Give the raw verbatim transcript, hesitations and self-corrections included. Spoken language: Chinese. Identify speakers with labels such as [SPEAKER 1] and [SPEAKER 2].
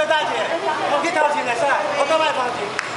[SPEAKER 1] 大姐，我去掏钱来噻，我到卖掏钱。